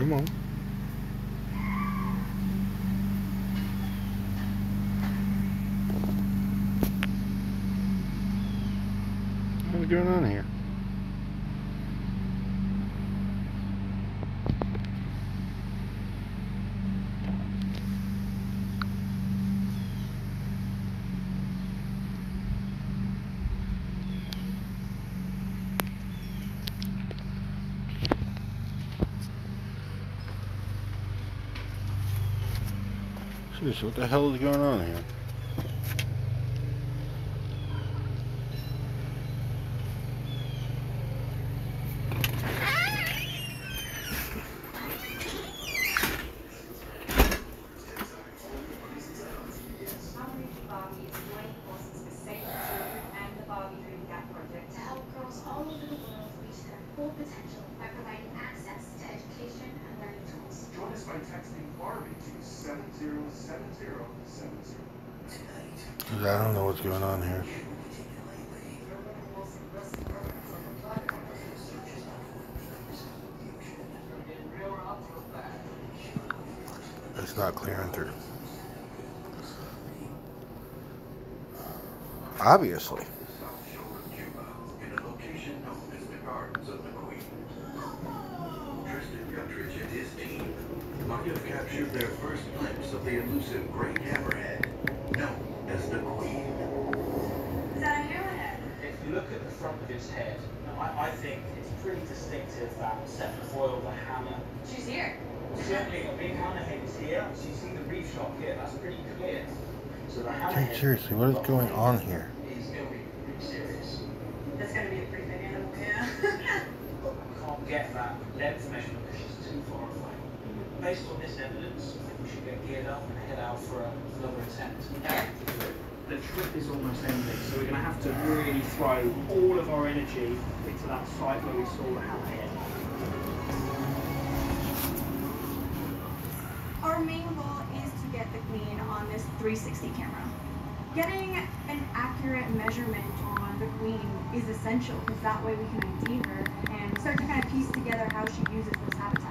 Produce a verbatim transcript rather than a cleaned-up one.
Come on. What's going on here? Seriously, what the hell is going on here? Potential by providing access to education and learning tools. Join us by texting Barbie to seven zero seven zero seven zero. I don't know what's going on here. It's not clearing through. Obviously. Might have captured their first glimpse of the elusive Great Hammerhead, known as the Queen. Is that a hammerhead? If you look at the front of its head, I, I think it's pretty distinctive that Septifoil, the hammer. She's here. Certainly a big hammerhead is here. So you see the reef shot here, that's pretty clear. So the Hey, hammerhead. seriously, what is going on here? Is going to be pretty serious. That's gonna be a pretty big animal, yeah. Can't get that depth measurement because she's too far away. Based on this evidence, I think we should get geared up and head out for a, another attempt. The trip is almost ending, so we're going to have to really throw all of our energy into that site where we saw the hammerhead. Our main goal is to get the Queen on this three sixty camera. Getting an accurate measurement on the Queen is essential because that way we can I D her and start to kind of piece together how she uses those habitats.